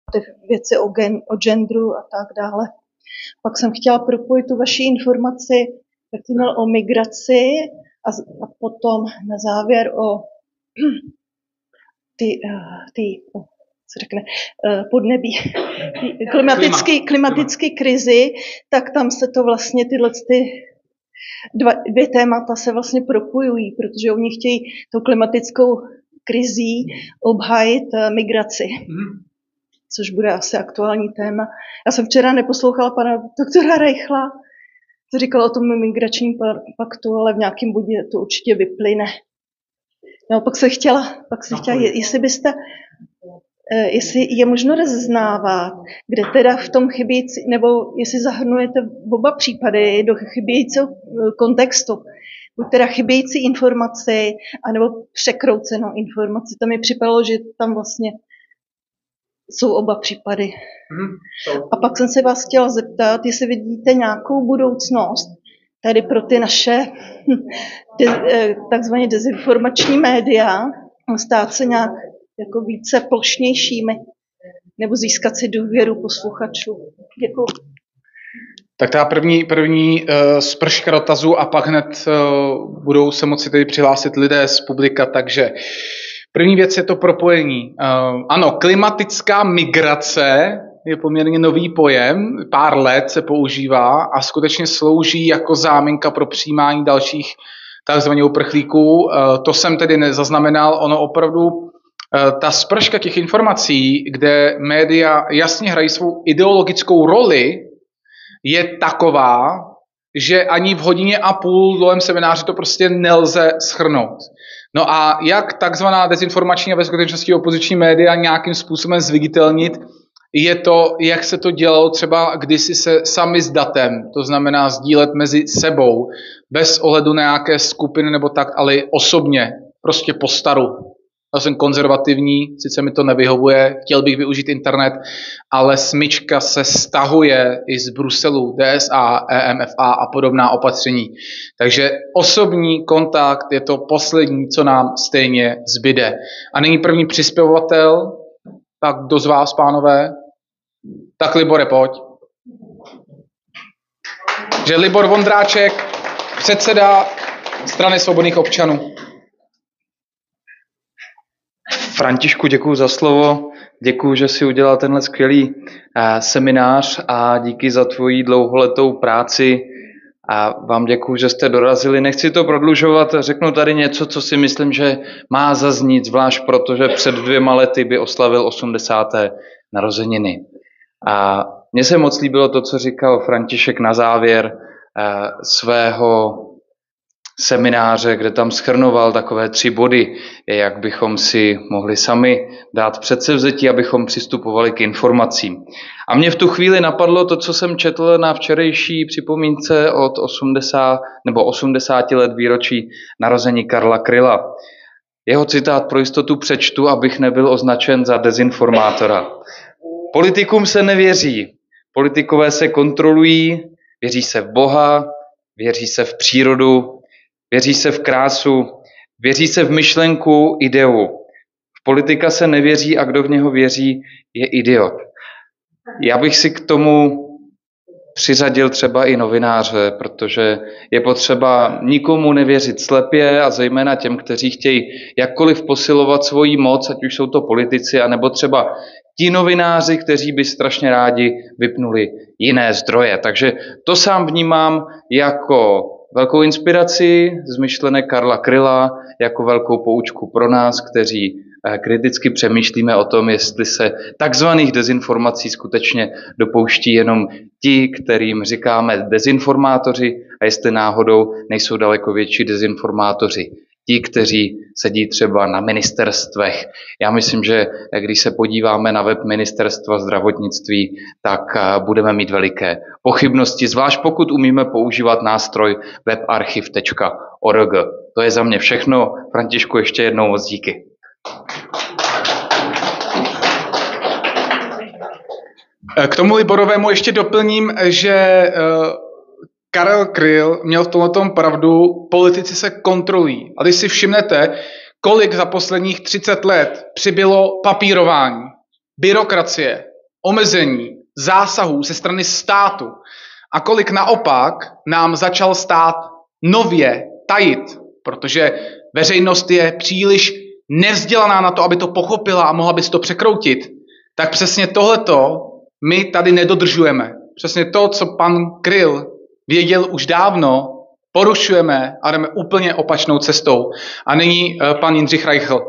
ty věci o genderu a tak dále. Pak jsem chtěla propojit tu vaši informaci, jak jsi měl o migraci a potom na závěr o podnebí, klimatické krizi, tak tam se to vlastně tyhle dvě témata se vlastně propojují, protože oni chtějí tou klimatickou krizí obhájit migraci, což bude asi aktuální téma. Já jsem včera neposlouchala pana doktora Reichla, co říkal o tom migračním paktu, ale v nějakém bodě to určitě vyplyne. No, pak se chtěla, jestli je možno rozeznávat, kde teda v tom chybějící, nebo jestli zahrnujete oba případy do chybějícího kontextu, buď teda chybějící informaci, anebo překroucenou informaci. To mi připadalo, že tam vlastně jsou oba případy. A pak jsem se vás chtěla zeptat, jestli vidíte nějakou budoucnost tady pro ty naše takzvaně dezinformační média, stát se nějak jako více plošnějšími, nebo získat si důvěru posluchačů. Děkuji. Tak ta první sprška dotazů a pak hned budou se moci tedy přihlásit lidé z publika, takže první věc je to propojení. Ano, klimatická migrace je poměrně nový pojem, pár let se používá a skutečně slouží jako záminka pro přijímání dalších takzvaných uprchlíků. To jsem tedy nezaznamenal, ono opravdu ta sprška těch informací, kde média jasně hrají svou ideologickou roli, je taková, že ani v hodině a půl dlouhém semináři to prostě nelze shrnout. No a jak takzvaná dezinformační a ve skutečnosti opoziční média nějakým způsobem zviditelnit, je to, jak se to dělalo třeba kdysi se sami s datem, to znamená sdílet mezi sebou, bez ohledu na nějaké skupiny nebo tak, ale osobně, prostě po staru. Já jsem konzervativní, sice mi to nevyhovuje, chtěl bych využít internet, ale smyčka se stahuje i z Bruselu, DSA, EMFA a podobná opatření. Takže osobní kontakt je to poslední, co nám stejně zbyde. A nyní první přispěvovatel, tak kdo z vás, pánové? Tak Libore, pojď. Že Libor Vondráček, předseda Strany svobodných občanů. Františku, děkuji za slovo, děkuji, že si udělal tenhle skvělý seminář a díky za tvoji dlouholetou práci a vám děkuji, že jste dorazili. Nechci to prodlužovat, řeknu tady něco, co si myslím, že má zaznít, zvlášť protože před 2 lety by oslavil 80. narozeniny. A mně se moc líbilo to, co říkal František na závěr svého semináře, kde tam shrnoval takové 3 body, jak bychom si mohli sami dát předsevzetí, abychom přistupovali k informacím. A mě v tu chvíli napadlo to, co jsem četl na včerejší připomínce od 80 let výročí narození Karla Kryla. Jeho citát pro jistotu přečtu, abych nebyl označen za dezinformátora. Politikům se nevěří, politikové se kontrolují, věří se v Boha, věří se v přírodu, věří se v krásu, věří se v myšlenku, ideu. V politika se nevěří a kdo v něho věří, je idiot. Já bych si k tomu přiřadil třeba i novináře, protože je potřeba nikomu nevěřit slepě a zejména těm, kteří chtějí jakkoliv posilovat svoji moc, ať už jsou to politici, anebo třeba ti novináři, kteří by strašně rádi vypnuli jiné zdroje. Takže to sám vnímám jako velkou inspiraci z myšlenek Karla Kryla, jako velkou poučku pro nás, kteří kriticky přemýšlíme o tom, jestli se takzvaných dezinformací skutečně dopouští jenom ti, kterým říkáme dezinformátoři, a jestli náhodou nejsou daleko větší dezinformátoři ti, kteří sedí třeba na ministerstvech. Já myslím, že když se podíváme na web Ministerstva zdravotnictví, tak budeme mít veliké pochybnosti, zvlášť pokud umíme používat nástroj webarchiv.org. To je za mě všechno. Františku, ještě jednou moc díky. K tomu Liborovému ještě doplním, že Karel Kryl měl v tomhletom pravdu, politici se kontrolují. A když si všimnete, kolik za posledních 30 let přibylo papírování, byrokracie, omezení, zásahů ze strany státu a kolik naopak nám začal stát nově tajit, protože veřejnost je příliš nevzdělaná na to, aby to pochopila a mohla by si to překroutit, tak přesně tohleto my tady nedodržujeme. Přesně to, co pan Kryl věděl už dávno, porušujeme a jdeme úplně opačnou cestou. A nyní pan Jindřich Reichl.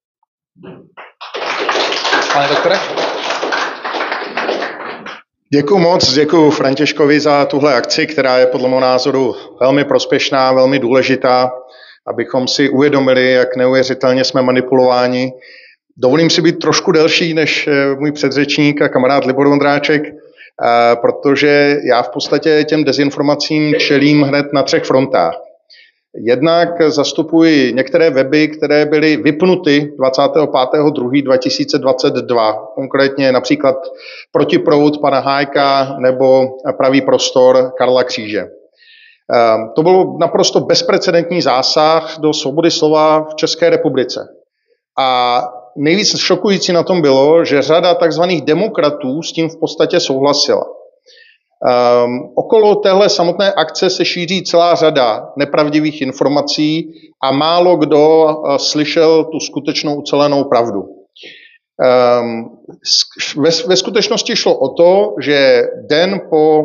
Pane doktore? Děkuju moc, děkuju Františkovi za tuhle akci, která je podle mého názoru velmi prospěšná, velmi důležitá, abychom si uvědomili, jak neuvěřitelně jsme manipulováni. Dovolím si být trošku delší než můj předřečník a kamarád Libor Vondráček, protože já v podstatě těm dezinformacím čelím hned na 3 frontách. Jednak zastupuji některé weby, které byly vypnuty 25.2.2022, konkrétně například Protiproud pana Hájka nebo Pravý prostor Karla Kříže. To byl naprosto bezprecedentní zásah do svobody slova v České republice. A nejvíc šokující na tom bylo, že řada takzvaných demokratů s tím v podstatě souhlasila. Okolo téhle samotné akce se šíří celá řada nepravdivých informací a málo kdo slyšel tu skutečnou ucelenou pravdu. Ve skutečnosti šlo o to, že den po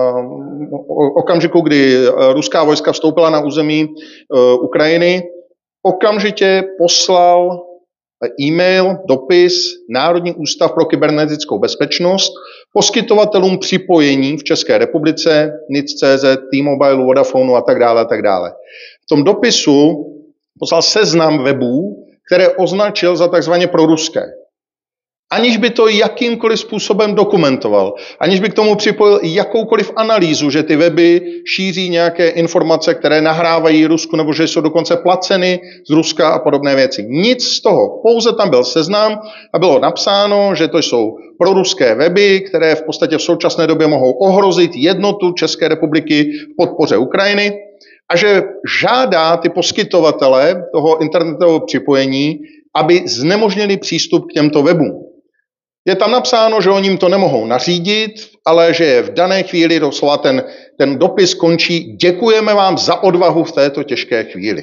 okamžiku, kdy ruská vojska vstoupila na území Ukrajiny, okamžitě poslal e-mail, dopis Národní ústav pro kybernetickou bezpečnost poskytovatelům připojení v České republice, NIC.cz, T-Mobile, Vodafonu a tak dále, a tak dále. V tom dopisu poslal seznam webů, které označil za takzvaně proruské. Aniž by to jakýmkoliv způsobem dokumentoval, aniž by k tomu připojil jakoukoliv analýzu, že ty weby šíří nějaké informace, které nahrávají Rusku, nebo že jsou dokonce placeny z Ruska a podobné věci. Nic z toho, pouze tam byl seznam a bylo napsáno, že to jsou proruské weby, které v podstatě v současné době mohou ohrozit jednotu České republiky v podpoře Ukrajiny a že žádá ty poskytovatele toho internetového připojení, aby znemožnili přístup k těmto webům. Je tam napsáno, že oni jim to nemohou nařídit, ale že v dané chvíli doslova ten dopis končí: děkujeme vám za odvahu v této těžké chvíli.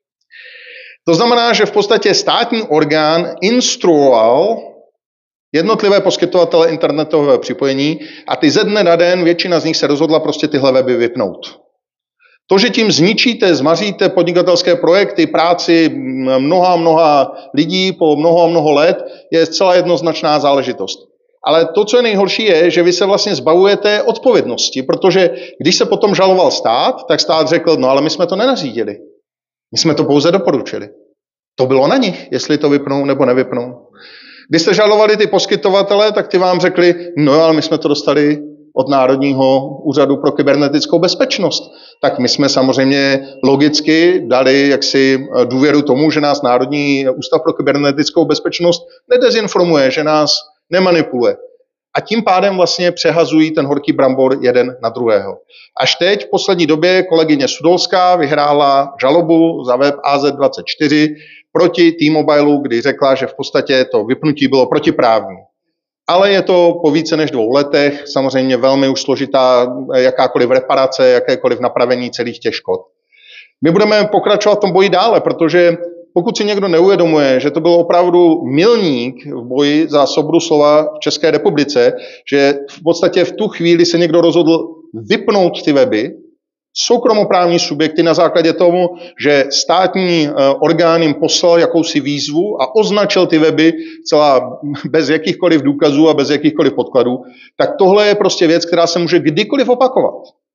To znamená, že v podstatě státní orgán instruoval jednotlivé poskytovatele internetového připojení a ty ze dne na den, většina z nich se rozhodla prostě tyhle weby vypnout. To, že tím zničíte, zmaříte podnikatelské projekty, práci mnoha lidí po mnoho let, je zcela jednoznačná záležitost. Ale to, co je nejhorší, je, že vy se vlastně zbavujete odpovědnosti, protože když se potom žaloval stát, tak stát řekl, no ale my jsme to nenařídili. My jsme to pouze doporučili. To bylo na nich, jestli to vypnou nebo nevypnou. Když jste žalovali ty poskytovatele, tak ty vám řekli, no ale my jsme to dostali od Národního úřadu pro kybernetickou bezpečnost. Tak my jsme samozřejmě logicky dali jaksi důvěru tomu, že nás Národní ústav pro kybernetickou bezpečnost nedezinformuje, že nás nemanipuluje. A tím pádem vlastně přehazují ten horký brambor jeden na druhého. Až teď v poslední době kolegyně Sudolská vyhrála žalobu za web AZ24 proti T-Mobileu, kdy řekla, že v podstatě to vypnutí bylo protiprávní. Ale je to po více než 2 letech, samozřejmě velmi už složitá jakákoliv reparace, jakékoliv napravení celých těch škod. My budeme pokračovat v tom boji dále, protože pokud si někdo neuvědomuje, že to byl opravdu milník v boji za svobodu slova v České republice, že v podstatě v tu chvíli se někdo rozhodl vypnout ty weby, soukromoprávní subjekty na základě tomu, že státní orgán jim poslal jakousi výzvu a označil ty weby celá bez jakýchkoliv důkazů a bez jakýchkoliv podkladů, tak tohle je prostě věc, která se může kdykoliv opakovat.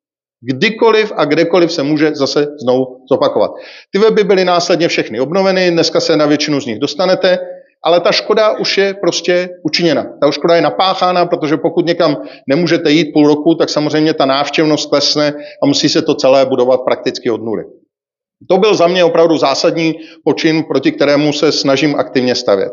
Kdykoliv a kdekoliv se může zase znovu zopakovat. Ty weby byly následně všechny obnoveny, dneska se na většinu z nich dostanete, ale ta škoda už je prostě učiněna. Ta škoda je napáchána, protože pokud někam nemůžete jít půl roku, tak samozřejmě ta návštěvnost klesne a musí se to celé budovat prakticky od nuly. To byl za mě opravdu zásadní počin, proti kterému se snažím aktivně stavět.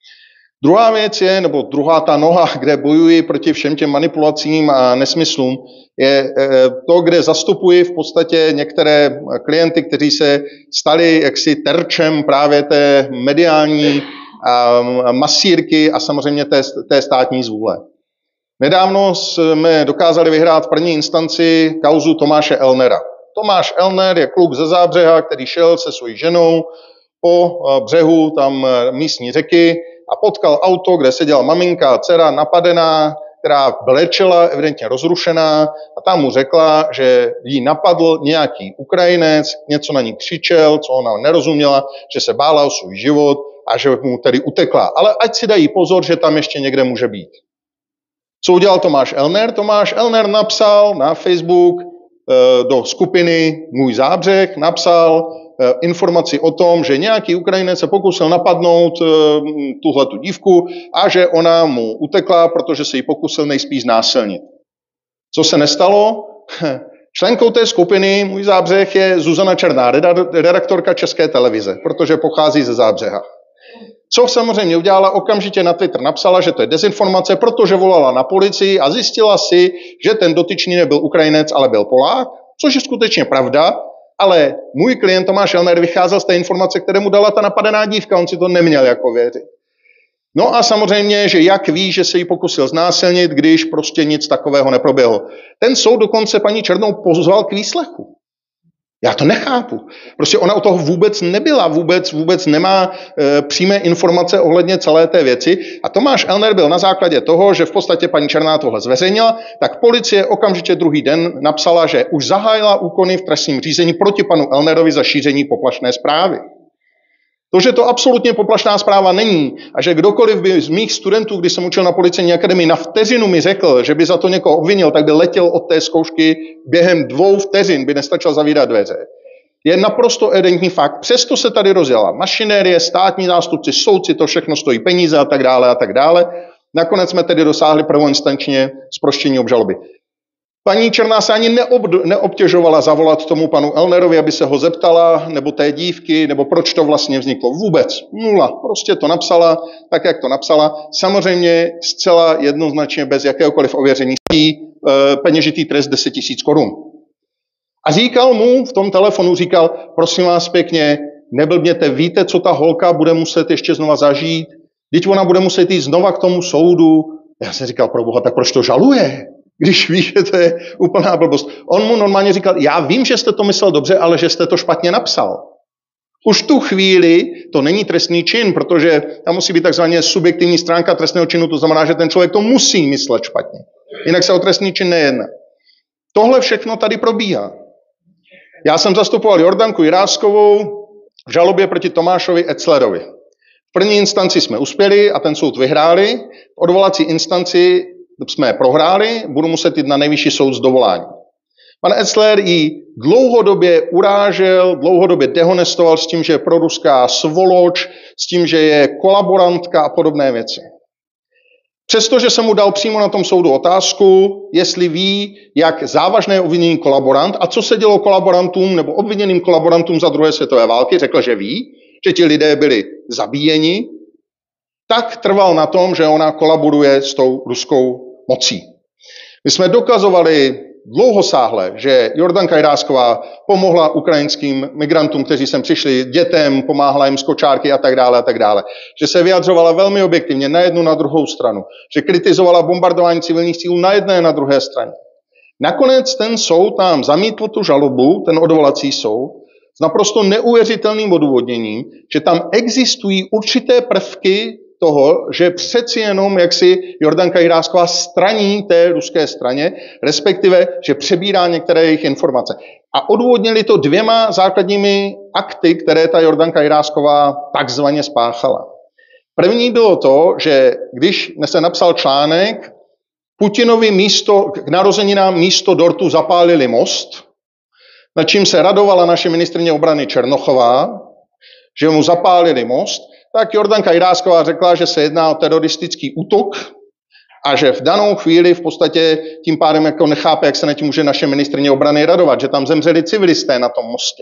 Druhá věc je, nebo druhá ta noha, kde bojuji proti všem těm manipulacím a nesmyslům, je to, kde zastupuji v podstatě některé klienty, kteří se stali jaksi terčem právě té mediální masírky a samozřejmě té státní zvůle. Nedávno jsme dokázali vyhrát v první instanci kauzu Tomáše Elnera. Tomáš Elner je kluk ze Zábřeha, který šel se svojí ženou po břehu tam místní řeky a potkal auto, kde seděla maminka a dcera napadená, která brečela, evidentně rozrušená, a tam mu řekla, že jí napadl nějaký Ukrajinec, něco na ní křičel, co ona nerozuměla, že se bála o svůj život a že mu tedy utekla. Ale ať si dají pozor, že tam ještě někde může být. Co udělal Tomáš Elner? Tomáš Elner napsal na Facebook do skupiny Můj Zábřeh, napsal informaci o tom, že nějaký Ukrajinec se pokusil napadnout tuhletu dívku a že ona mu utekla, protože se jí pokusil nejspíš znásilnit. Co se nestalo? Členkou té skupiny Můj Zábřeh je Zuzana Černá, redaktorka České televize, protože pochází ze Zábřeha. Co samozřejmě udělala, okamžitě na Twitter napsala, že to je dezinformace, protože volala na policii a zjistila si, že ten dotyčný nebyl Ukrajinec, ale byl Polák, což je skutečně pravda, ale můj klient Tomáš Elner vycházel z té informace, které mu dala ta napadená dívka, on si to neměl jako věřit. No a samozřejmě, že jak ví, že se jí pokusil znásilnit, když prostě nic takového neproběhlo. Ten soud dokonce paní Černou pozval k výslechu. Já to nechápu. Prostě ona o toho vůbec nebyla, vůbec nemá přímé informace ohledně celé té věci. A Tomáš Elner byl na základě toho, že v podstatě paní Černá tohle zveřejnila, tak policie okamžitě druhý den napsala, že už zahájila úkony v trestním řízení proti panu Elnerovi za šíření poplašné zprávy. To, že to absolutně poplašná zpráva není a že kdokoliv by z mých studentů, když jsem učil na Policejní akademii, na vteřinu mi řekl, že by za to někoho obvinil, tak by letěl od té zkoušky během 2 vteřin, by nestačil zavírat dveře. Je naprosto evidentní fakt. Přesto se tady rozjela mašinérie, státní zástupci, soudci, to všechno stojí peníze a tak dále a tak dále. Nakonec jsme tedy dosáhli prvoinstančně zproštění obžaloby. Paní Černá se ani neobtěžovala zavolat tomu panu Elnerovi, aby se ho zeptala, nebo té dívky, nebo proč to vlastně vzniklo. Vůbec. 0. Prostě to napsala, tak jak to napsala. Samozřejmě zcela jednoznačně bez jakéhokoliv ověření peněžitý trest 10 000 korun. A říkal mu v tom telefonu, prosím vás pěkně, neblbněte, víte, co ta holka bude muset ještě znova zažít? Vždyť ona bude muset jít znova k tomu soudu. Já jsem říkal, proboha, tak proč to žaluje? Když víš, že to je úplná blbost. On mu normálně říkal, já vím, že jste to myslel dobře, ale že jste to špatně napsal. Už tu chvíli to není trestný čin, protože tam musí být takzvaně subjektivní stránka trestného činu, to znamená, že ten člověk to musí myslet špatně. Jinak se o trestný čin nejedná. Tohle všechno tady probíhá. Já jsem zastupoval Jordanku Jiráskovou v žalobě proti Tomášovi Etzlerovi. V první instanci jsme uspěli a ten soud vyhráli. V odvolací instanci jsme prohráli, budu muset jít na nejvyšší soud s dovoláním. Pan Etzler ji dlouhodobě urážel, dlouhodobě dehonestoval s tím, že je proruská svoloč, s tím, že je kolaborantka a podobné věci. Přestože jsem mu dal přímo na tom soudu otázku, jestli ví, jak závažné je obvinění kolaborant a co se dělo kolaborantům nebo obviněným kolaborantům za druhé světové války, řekl, že ví, že ti lidé byli zabíjeni, tak trval na tom, že ona kolaboruje s tou ruskou mocí. My jsme dokazovali dlouhosáhle, že Jordanka Jirásková pomohla ukrajinským migrantům, kteří sem přišli, dětem, pomáhala jim z kočárky a tak dále, že se vyjadřovala velmi objektivně na jednu, na druhou stranu, že kritizovala bombardování civilních cílů na jedné, na druhé straně. Nakonec ten soud nám zamítl tu žalobu, ten odvolací soud, s naprosto neuvěřitelným odůvodněním, že tam existují určité prvky toho, že přeci jenom jaksi Jordanka Jirásková straní té ruské straně, respektive, že přebírá některé jejich informace. A odůvodnili to 2 základními akty, které ta Jordanka Jirásková takzvaně spáchala. První bylo to, že když se napsal článek, Putinovi k narozeninám místo dortu zapálili most, nad čím se radovala naše ministryně obrany Černochová, že mu zapálili most, tak Jordanka Jirásková řekla, že se jedná o teroristický útok a že v danou chvíli v podstatě tím pádem jako nechápe, jak se na tím může naše ministryně obrany radovat, že tam zemřeli civilisté na tom mostě.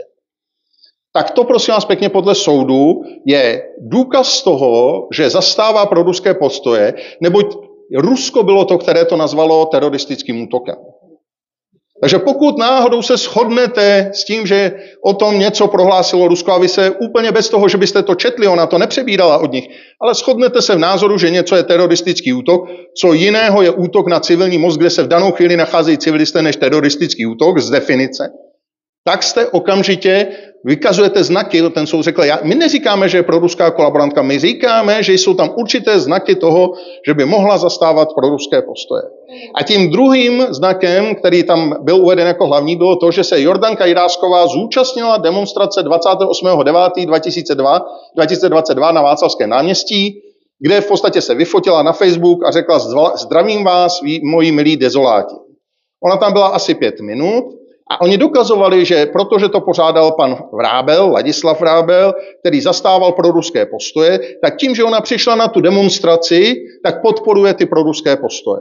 Tak to, prosím vás pěkně, podle soudu je důkaz toho, že zastává pro ruské postoje, neboť Rusko bylo to, které to nazvalo teroristickým útokem. Takže pokud náhodou se shodnete s tím, že o tom něco prohlásilo Rusko a vy se úplně bez toho, že byste to četli, ona to nepřebírala od nich, ale shodnete se v názoru, že něco je teroristický útok, co jiného je útok na civilní mozd, kde se v danou chvíli nacházejí civilisté, než teroristický útok z definice, tak jste okamžitě vykazujete znaky, ten soud řekl, my neříkáme, že je proruská kolaborantka, my říkáme, že jsou tam určité znaky toho, že by mohla zastávat proruské postoje. A tím druhým znakem, který tam byl uveden jako hlavní, bylo to, že se Jordanka Jirásková zúčastnila demonstrace 28.9.2022 na Václavském náměstí, kde v podstatě se vyfotila na Facebook a řekla, zdravím vás, moji milí dezoláti. Ona tam byla asi 5 minut, a oni dokazovali, že protože to pořádal pan Vrábel, Ladislav Vrábel, který zastával proruské postoje, tak tím, že ona přišla na tu demonstraci, tak podporuje ty proruské postoje.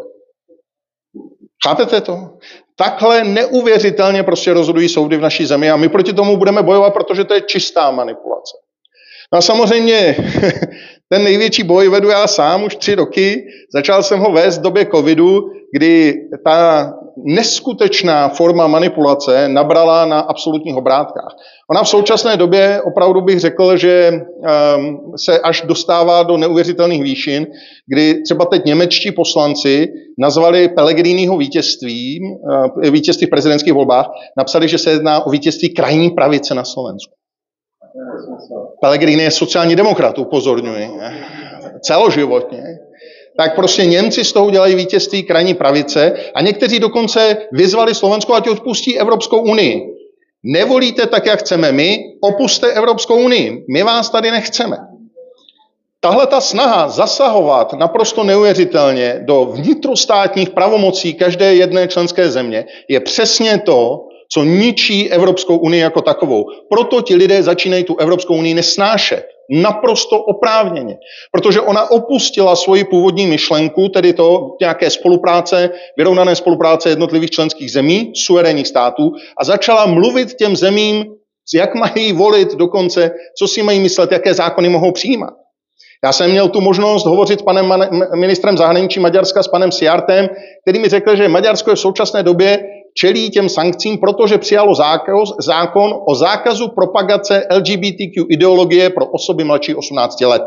Chápete to? Takhle neuvěřitelně prostě rozhodují soudy v naší zemi a my proti tomu budeme bojovat, protože to je čistá manipulace. No a samozřejmě ten největší boj vedu já sám už 3 roky. Začal jsem ho vést v době covidu, kdy ta neskutečná forma manipulace nabrala na absolutních obrátkách. Ona v současné době opravdu bych řekl, že se až dostává do neuvěřitelných výšin, kdy třeba teď němečtí poslanci nazvali Pellegriniho vítězství v prezidentských volbách, napsali, že se jedná o vítězství krajní pravice na Slovensku. Pellegrini je sociální demokrat, upozorňuji, celoživotně. Tak prostě Němci z toho dělají vítězství krajní pravice a někteří dokonce vyzvali Slovensko, ať odpustí Evropskou unii. Nevolíte tak, jak chceme my, opuste Evropskou unii. My vás tady nechceme. Tahle ta snaha zasahovat naprosto neuvěřitelně do vnitrostátních pravomocí každé jedné členské země je přesně to, co ničí Evropskou unii jako takovou. Proto ti lidé začínají tu Evropskou unii nesnášet. Naprosto oprávněně. Protože ona opustila svoji původní myšlenku, tedy to nějaké spolupráce, vyrovnané spolupráce jednotlivých členských zemí, suverénních států, a začala mluvit těm zemím, jak mají volit dokonce, co si mají myslet, jaké zákony mohou přijímat. Já jsem měl tu možnost hovořit s panem ministrem zahraničí Maďarska, s panem Siartem, který mi řekl, že Maďarsko je v současné době čelí těm sankcím, protože přijalo zákon o zákazu propagace LGBTQ ideologie pro osoby mladší 18 let.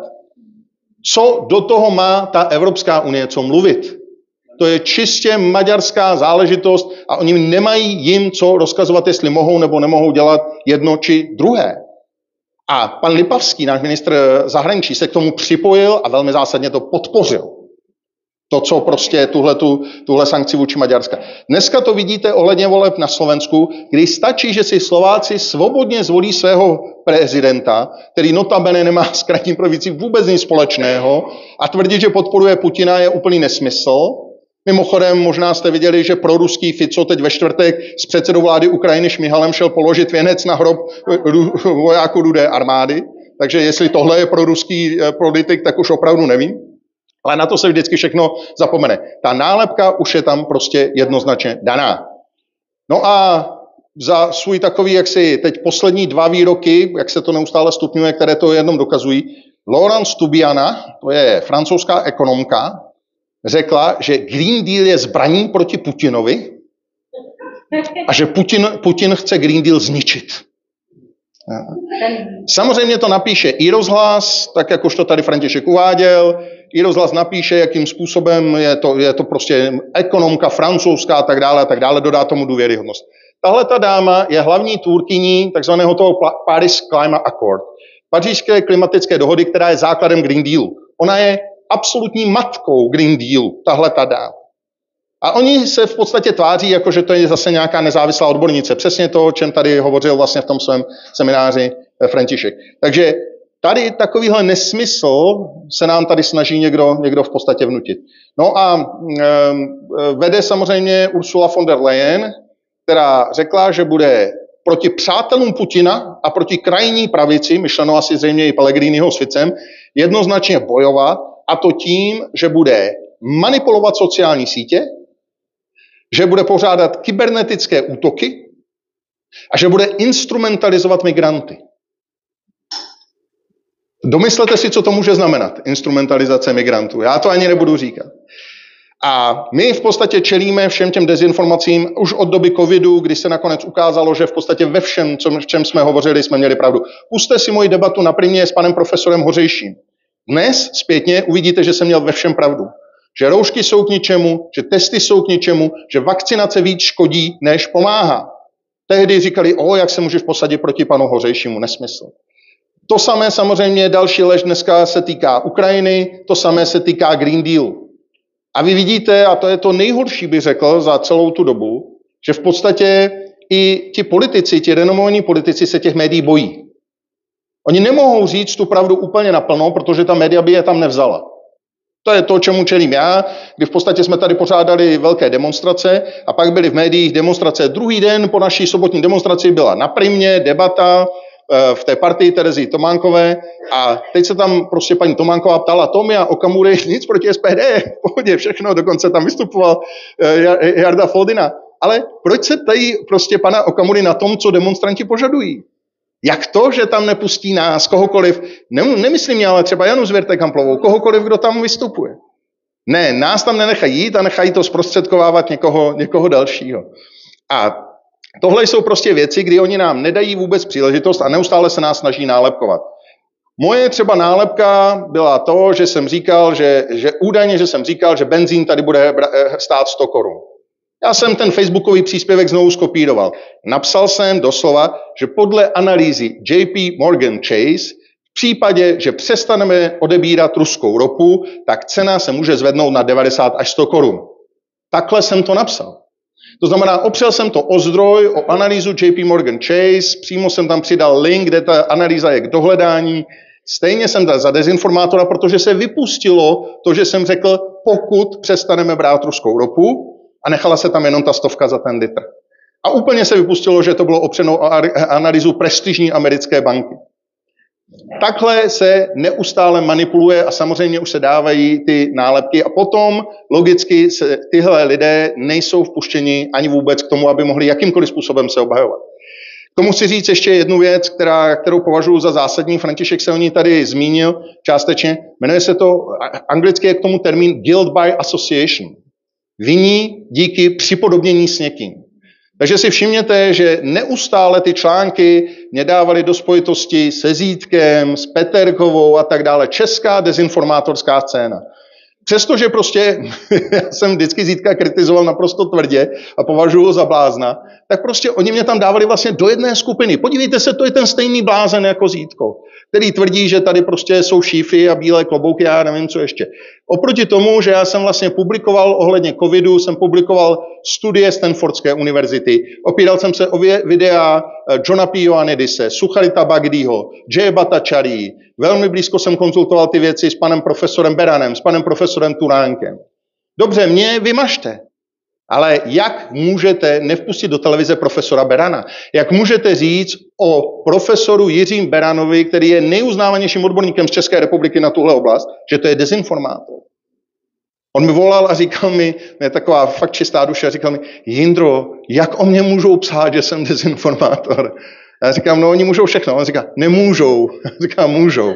Co do toho má ta Evropská unie co mluvit? To je čistě maďarská záležitost a oni nemají jim co rozkazovat, jestli mohou nebo nemohou dělat jedno či druhé. A pan Lipavský, náš ministr zahraničí, se k tomu připojil a velmi zásadně to podpořil. To, co prostě tuhle sankci vůči Maďarska. Dneska to vidíte ohledně voleb na Slovensku, kdy stačí, že si Slováci svobodně zvolí svého prezidenta, který notabene nemá s krajní pravicí vůbec nic společného a tvrdit, že podporuje Putina, je úplný nesmysl. Mimochodem, možná jste viděli, že proruský Fico teď ve čtvrtek s předsedou vlády Ukrajiny Šmihalem šel položit věnec na hrob vojáků Rudé armády. Takže jestli tohle je proruský politik, tak už opravdu nevím. Ale na to se vždycky všechno zapomene. Ta nálepka už je tam prostě jednoznačně daná. No a za svůj takový, jaksi teď poslední 2 výroky, jak se to neustále stupňuje, které to jednom dokazují, Laurence Tubiana, to je francouzská ekonomka, řekla, že Green Deal je zbraní proti Putinovi a že Putin chce Green Deal zničit. Samozřejmě to napíše iRozhlas, tak jak už to tady František uváděl, iRozhlas napíše, jakým způsobem je to prostě ekonomka francouzská a tak dále, dodá tomu důvěryhodnost. Tahle ta dáma je hlavní tvůrkyní takzvaného toho Paris Climate Accord, pařížské klimatické dohody, která je základem Green Dealu. Ona je absolutní matkou Green Dealu, tahle ta dáma. A oni se v podstatě tváří, jako že to je zase nějaká nezávislá odbornice. Přesně to, o čem tady hovořil vlastně v tom svém semináři František. Takže tady takovýhle nesmysl se nám tady snaží někdo v podstatě vnutit. No a vede samozřejmě Ursula von der Leyen, která řekla, že bude proti přátelům Putina a proti krajní pravici, myšleno asi zřejmě i Pellegriniho s Ficem, jednoznačně bojovat, a to tím, že bude manipulovat sociální sítě, že bude pořádat kybernetické útoky a že bude instrumentalizovat migranty. Domyslete si, co to může znamenat, instrumentalizace migrantů. Já to ani nebudu říkat. A my v podstatě čelíme všem těm dezinformacím už od doby covidu, kdy se nakonec ukázalo, že v podstatě ve všem, v čem jsme hovořili, jsme měli pravdu. Pusťte si moji debatu na Primě s panem profesorem Hořejším. Dnes zpětně uvidíte, že jsem měl ve všem pravdu. Že roušky jsou k ničemu, že testy jsou k ničemu, že vakcinace víc škodí, než pomáhá. Tehdy říkali, jak se můžeš posadit proti panu Hořejšímu, nesmysl. To samé samozřejmě další lež dneska se týká Ukrajiny, to samé se týká Green Dealu. A vy vidíte, a to je to nejhorší, bych řekl, za celou tu dobu, že v podstatě i ti politici, ti renomovaní politici se těch médií bojí. Oni nemohou říct tu pravdu úplně naplno, protože ta média by je tam nevzala. To je to, čemu čelím já, kdy v podstatě jsme tady pořádali velké demonstrace a pak byly v médiích demonstrace. Druhý den po naší sobotní demonstraci byla na Primě debata v té partii Terezy Tománkové a teď se tam prostě paní Tománková ptala Tomia Okamury, nic proti SPD, v pohodě, všechno, dokonce tam vystupoval Jarda Foldyna. Ale proč se ptají prostě pana Okamury na tom, co demonstranti požadují? Jak to, že tam nepustí nás, kohokoliv, nemyslím mě, ale třeba Janu Zvěrte-Kamplovou, kohokoliv, kdo tam vystupuje. Ne, nás tam nenechají jít a nechají to zprostředkovávat někoho dalšího. A tohle jsou prostě věci, kdy oni nám nedají vůbec příležitost a neustále se nás snaží nálepkovat. Moje třeba nálepka byla to, že jsem říkal, že jsem říkal, že benzín tady bude stát 100 korun. Já jsem ten facebookový příspěvek znovu skopíroval. Napsal jsem doslova, že podle analýzy JP Morgan Chase v případě, že přestaneme odebírat ruskou ropu, tak cena se může zvednout na 90 až 100 korun. Takhle jsem to napsal. To znamená, opřel jsem to o zdroj, o analýzu JP Morgan Chase, přímo jsem tam přidal link, kde ta analýza je k dohledání. Stejně jsem dal za dezinformátora, protože se vypustilo to, že jsem řekl, pokud přestaneme brát ruskou ropu, a nechala se tam jenom ta 100 za ten litr. A úplně se vypustilo, že to bylo opřeno o analýzu prestižní americké banky. Takhle se neustále manipuluje a samozřejmě už se dávají ty nálepky a potom logicky se tyhle lidé nejsou vpuštěni ani vůbec k tomu, aby mohli jakýmkoliv způsobem se obhajovat. K tomu chci říct ještě jednu věc, kterou považuji za zásadní. František se o ní tady zmínil částečně. Jmenuje se to, anglicky je k tomu termín guilt by association. Viní díky připodobnění s někým. Takže si všimněte, že neustále ty články mě dávaly do spojitosti se Zítkem, s Peterkovou a tak dále. Česká dezinformátorská scéna. Přestože prostě já jsem vždycky Zítka kritizoval naprosto tvrdě a považuji ho za blázna, tak prostě oni mě tam dávali vlastně do jedné skupiny. Podívejte se, to je ten stejný blázen jako Zítko, který tvrdí, že tady prostě jsou šífy a bílé klobouky, já nevím, co ještě. Oproti tomu, že já jsem vlastně publikoval ohledně covidu, jsem publikoval studie Stanfordské univerzity, opíral jsem se o videa Johna P. Ioannidise, Sucharita Bagdiho, Jay Bhattacharya, velmi blízko jsem konzultoval ty věci s panem profesorem Beranem, s panem profesorem Turánkem. Dobře, mě vymažte. Ale jak můžete nevpustit do televize profesora Berana? Jak můžete říct o profesoru Jiřím Beranovi, který je nejuznávanějším odborníkem z České republiky na tuhle oblast, že to je dezinformátor? On mi volal a říkal mi, je taková fakt čistá duše, a říkal mi, Jindro, jak o mě můžou psát, že jsem dezinformátor? Já říkám, no oni můžou všechno. On říká, nemůžou. Já říkám, můžou.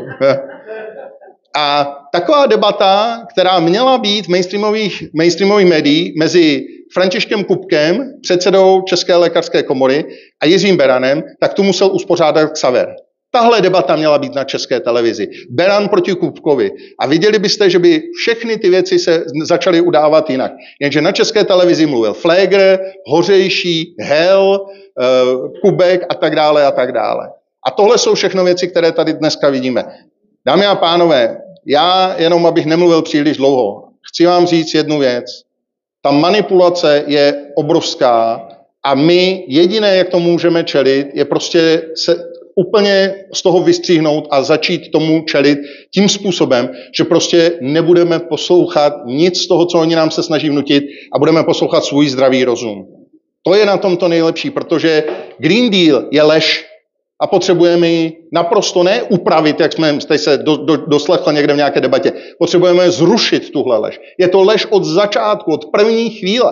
A taková debata, která měla být v mainstreamových médií mezi Františkem Kupkem, předsedou České lékařské komory, a Jiřím Beranem, tak tu musel uspořádat Xaver. Tahle debata měla být na České televizi. Beran proti Kupkovi. A viděli byste, že by všechny ty věci se začaly udávat jinak. Jenže na České televizi mluvil Pfleger, Hořejší, Hel, Kubek a tak dále a tak dále. A tohle jsou všechno věci, které tady dneska vidíme. Dámy a pánové, já jenom, abych nemluvil příliš dlouho, chci vám říct jednu věc. Ta manipulace je obrovská a my jediné, jak to můžeme čelit, je prostě se úplně z toho vystříhnout a začít tomu čelit tím způsobem, že prostě nebudeme poslouchat nic z toho, co oni nám se snaží vnutit a budeme poslouchat svůj zdravý rozum. To je na tom to nejlepší, protože Green Deal je lež a potřebujeme ji naprosto ne upravit, jak jsme se doslechli někde v nějaké debatě. Potřebujeme zrušit tuhle lež. Je to lež od začátku, od první chvíle.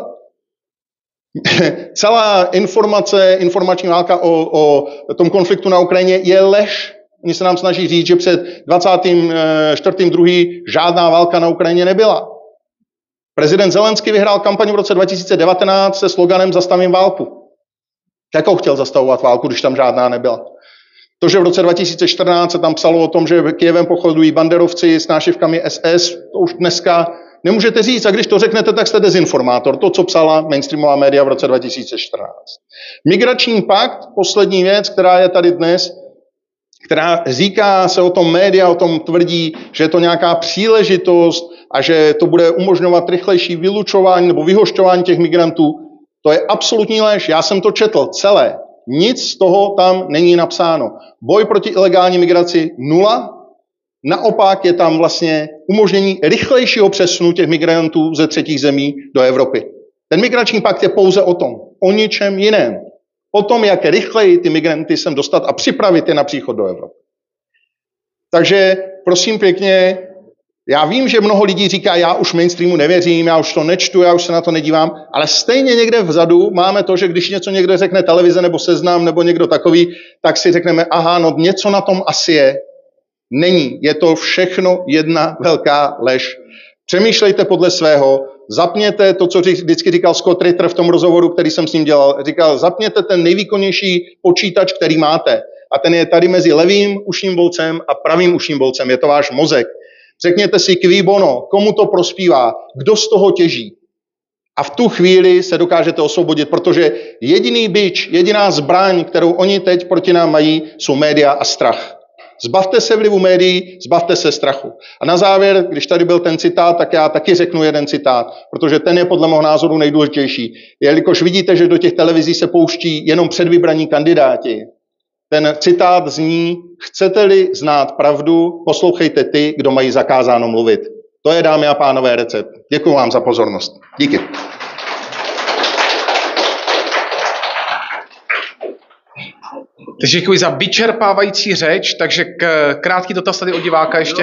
Celá informační válka o tom konfliktu na Ukrajině je lež. Oni se nám snaží říct, že před 24.2. žádná válka na Ukrajině nebyla. Prezident Zelenský vyhrál kampaň v roce 2019 se sloganem Zastavím válku. Jakou chtěl zastavovat válku, když tam žádná nebyla? To, že v roce 2014 se tam psalo o tom, že Kyjevem pochodují banderovci s nášivkami SS, to už dneska nemůžete říct. A když to řeknete, tak jste dezinformátor. To, co psala mainstreamová média v roce 2014. Migrační pakt, poslední věc, která je tady dnes, která říká se o tom média, o tom tvrdí, že je to nějaká příležitost a že to bude umožňovat rychlejší vylučování nebo vyhošťování těch migrantů. To je absolutní lež. Já jsem to četl celé. Nic z toho tam není napsáno. Boj proti ilegální migraci 0. Naopak je tam vlastně umožnění rychlejšího přesunu těch migrantů ze třetích zemí do Evropy. Ten migrační pakt je pouze o tom, o ničem jiném. O tom, jak rychleji ty migranty sem dostat a připravit je na příchod do Evropy. Takže prosím pěkně, já vím, že mnoho lidí říká, já už mainstreamu nevěřím, já už to nečtu, já už se na to nedívám, ale stejně někde vzadu máme to, že když něco někde řekne televize nebo Seznam nebo někdo takový, tak si řekneme, aha, no něco na tom asi je. Není. Je to všechno jedna velká lež. Přemýšlejte podle svého, zapněte to, co vždycky říkal Scott Ritter v tom rozhovoru, který jsem s ním dělal. Říkal, zapněte ten nejvýkonnější počítač, který máte. A ten je tady mezi levým ušním bolcem a pravým ušním bolcem. Je to váš mozek. Řekněte si, qui bono, komu to prospívá, kdo z toho těží. A v tu chvíli se dokážete osvobodit, protože jediný bič, jediná zbraň, kterou oni teď proti nám mají, jsou média a strach. Zbavte se vlivu médií, zbavte se strachu. A na závěr, když tady byl ten citát, tak já taky řeknu jeden citát, protože ten je podle mého názoru nejdůležitější. Jelikož vidíte, že do těch televizí se pouští jenom předvybraní kandidáti. Ten citát zní, chcete-li znát pravdu, poslouchejte ty, kdo mají zakázáno mluvit. To je, dámy a pánové, recept. Děkuji vám za pozornost. Díky. Takže děkuji za vyčerpávající řeč, takže krátký dotaz tady od diváka ještě.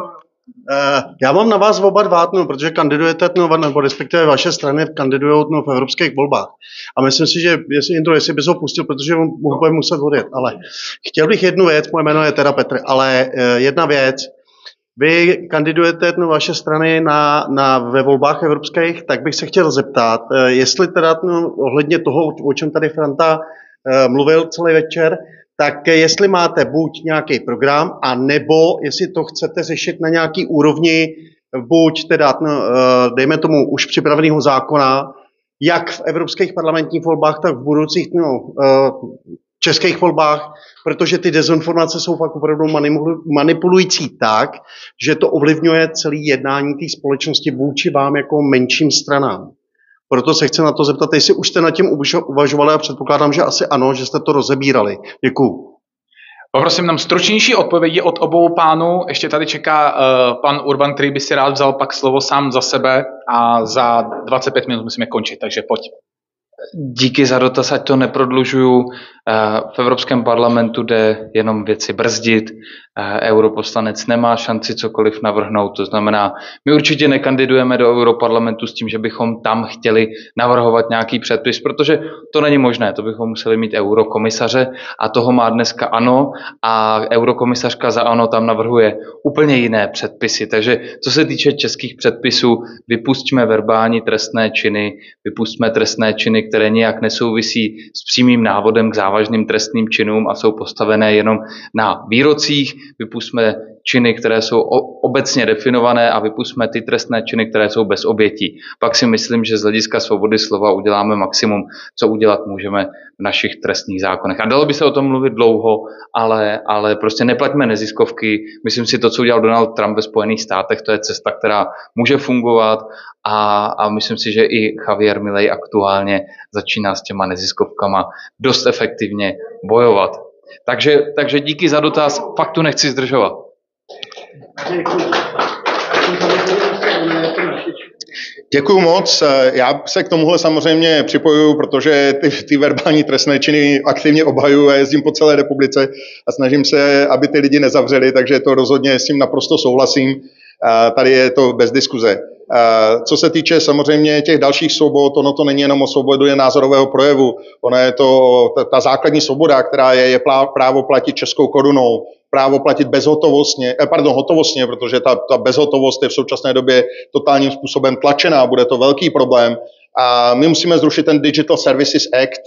Já mám na vás oba dva, protože kandidujete, nebo respektive vaše strany kandidují v evropských volbách. A myslím si, že jestli bys ho pustil, protože ho bude muset odjet. Ale chtěl bych jednu věc, moje jméno je teda Petr, ale jedna věc. Vy kandidujete vaše strany ve volbách evropských, tak bych se chtěl zeptat, jestli teda ohledně toho, o čem tady Franta mluvil celý večer, tak jestli máte buď nějaký program, a nebo jestli to chcete řešit na nějaký úrovni, buď teda, dejme tomu, už připraveného zákona, jak v evropských parlamentních volbách, tak v budoucích českých volbách, protože ty dezinformace jsou fakt opravdu manipulující tak, že to ovlivňuje celé jednání té společnosti vůči vám jako menším stranám. Proto se chci na to zeptat, jestli už jste nad tím uvažovali, a předpokládám, že asi ano, že jste to rozebírali. Děkuju. Poprosím nám stručnější odpovědi od obou pánů. Ještě tady čeká pan Urban, který by si rád vzal pak slovo sám za sebe a za 25 minut musíme končit, takže pojď. Díky za dotaz, ať to neprodlužuju. V Evropském parlamentu jde jenom věci brzdit. Europoslanec nemá šanci cokoliv navrhnout, to znamená, my určitě nekandidujeme do Europarlamentu s tím, že bychom tam chtěli navrhovat nějaký předpis, protože to není možné, to bychom museli mít eurokomisaře a toho má dneska ANO a eurokomisařka za ANO tam navrhuje úplně jiné předpisy, takže co se týče českých předpisů, vypustíme verbální trestné činy, vypustíme trestné činy, které nijak nesouvisí s přímým návodem k závažným trestným činům a jsou postavené jenom na výrocích, vypustíme činy, které jsou obecně definované a vypustíme ty trestné činy, které jsou bez obětí. Pak si myslím, že z hlediska svobody slova uděláme maximum, co udělat můžeme v našich trestních zákonech. A dalo by se o tom mluvit dlouho, ale prostě neplaťme neziskovky. Myslím si, to, co udělal Donald Trump ve Spojených státech, to je cesta, která může fungovat a myslím si, že i Javier Milei aktuálně začíná s těma neziskovkama dost efektivně bojovat. Takže díky za dotaz, fakt tu nechci zdržovat. Děkuju moc. Já se k tomuhle samozřejmě připojuju, protože ty verbální trestné činy aktivně obhajuju a jezdím po celé republice a snažím se, aby ty lidi nezavřeli, takže to rozhodně s tím naprosto souhlasím. Tady je to bez diskuze. Co se týče samozřejmě těch dalších svobod, ono to není jenom o svobodě názorového projevu, ono je to ta základní svoboda, která je právo platit českou korunou, právo platit hotovostně, protože ta bezhotovost je v současné době totálním způsobem tlačená, bude to velký problém. A my musíme zrušit ten Digital Services Act.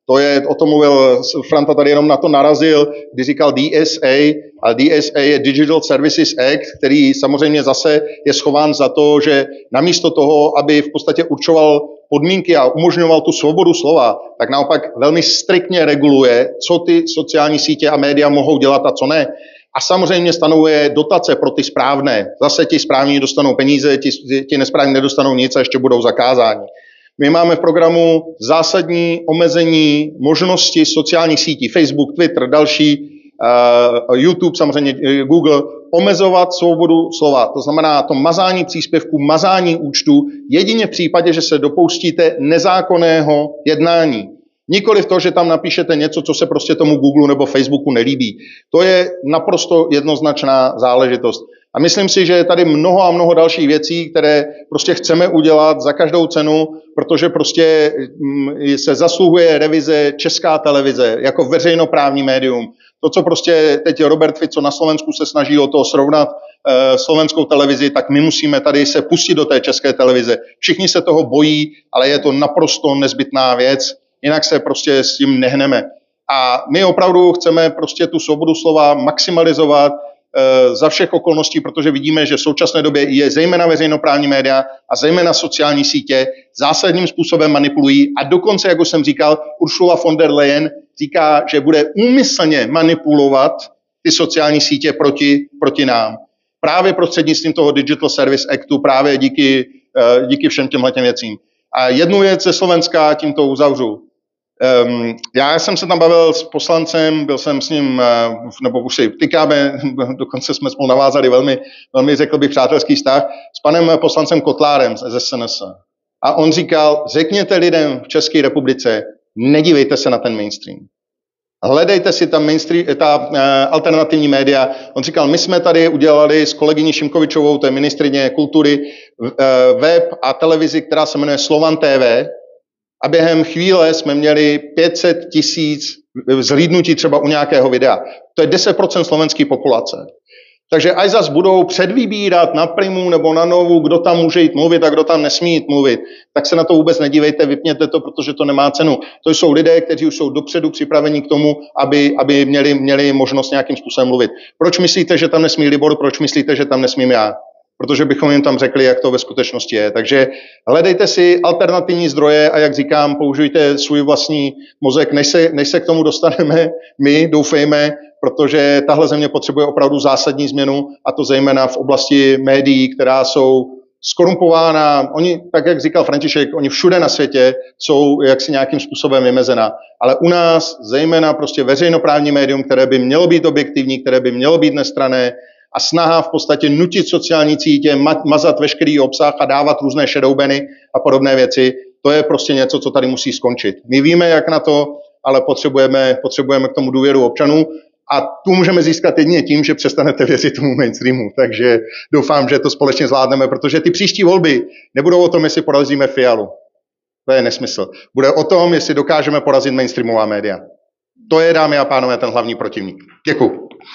O tom mluvil Franta, tady jenom na to narazil, když říkal DSA, a DSA je Digital Services Act, který samozřejmě zase je schován za to, že namísto toho, aby v podstatě určoval podmínky a umožňoval tu svobodu slova, tak naopak velmi striktně reguluje, co ty sociální sítě a média mohou dělat a co ne. A samozřejmě stanovuje dotace pro ty správné. Zase ti správní dostanou peníze, ti nesprávní nedostanou nic a ještě budou zakázáni. My máme v programu zásadní omezení možnosti sociálních sítí, Facebook, Twitter, další, YouTube, samozřejmě Google, omezovat svobodu slova. To znamená to mazání příspěvků, mazání účtů, jedině v případě, že se dopustíte nezákonného jednání. Nikoliv to, že tam napíšete něco, co se prostě tomu Google nebo Facebooku nelíbí. To je naprosto jednoznačná záležitost. A myslím si, že je tady mnoho a mnoho dalších věcí, které prostě chceme udělat za každou cenu, protože prostě se zasluhuje revize Česká televize jako veřejnoprávní médium. To, co prostě teď Robert Fico na Slovensku se snaží o to srovnat slovenskou televizi, tak my musíme tady se pustit do té České televize. Všichni se toho bojí, ale je to naprosto nezbytná věc, jinak se prostě s tím nehneme. A my opravdu chceme prostě tu svobodu slova maximalizovat za všech okolností, protože vidíme, že v současné době je zejména veřejnoprávní média a zejména sociální sítě zásadním způsobem manipulují a dokonce, jak už jsem říkal, Ursula von der Leyen říká, že bude úmyslně manipulovat ty sociální sítě proti nám. Právě prostřednictvím toho Digital Service Actu, právě díky všem těmhletěm věcím. A jednu věc ze Slovenska tímto uzavřu. Já jsem se tam bavil s poslancem, byl jsem s ním, nebo už si tykáme, dokonce jsme spolu navázali velmi řekl bych, přátelský vztah, s panem poslancem Kotlárem z SNS. A on říkal, řekněte lidem v České republice, nedívejte se na ten mainstream. Hledejte si ta alternativní média. On říkal, my jsme tady udělali s kolegyní Šimkovičovou, to je ministryně kultury, web a televizi, která se jmenuje Slovan TV, a během chvíle jsme měli 500 000 zhlídnutí třeba u nějakého videa. To je 10% slovenské populace. Takže až zas budou předvybírat na Primu nebo na Novu, kdo tam může jít mluvit a kdo tam nesmí jít mluvit, tak se na to vůbec nedívejte, vypněte to, protože to nemá cenu. To jsou lidé, kteří už jsou dopředu připraveni k tomu, aby měli možnost nějakým způsobem mluvit. Proč myslíte, že tam nesmí Libor, proč myslíte, že tam nesmím já? Protože bychom jim tam řekli, jak to ve skutečnosti je. Takže hledejte si alternativní zdroje a jak říkám, použijte svůj vlastní mozek, než se k tomu dostaneme my, doufejme, protože tahle země potřebuje opravdu zásadní změnu a to zejména v oblasti médií, která jsou skorumpována. Oni, tak jak říkal František, oni všude na světě jsou jaksi nějakým způsobem vymezená. Ale u nás zejména prostě veřejnoprávní médium, které by mělo být objektivní, které by mělo být nestranné, a snaha v podstatě nutit sociální sítě, mazat veškerý obsah a dávat různé shadowbany a podobné věci, to je prostě něco, co tady musí skončit. My víme, jak na to, ale potřebujeme k tomu důvěru občanů a tu můžeme získat jedině tím, že přestanete věřit tomu mainstreamu. Takže doufám, že to společně zvládneme, protože ty příští volby nebudou o tom, jestli porazíme Fialu. To je nesmysl. Bude o tom, jestli dokážeme porazit mainstreamová média. To je, dámy a pánové, ten hlavní protivník. Děkuju.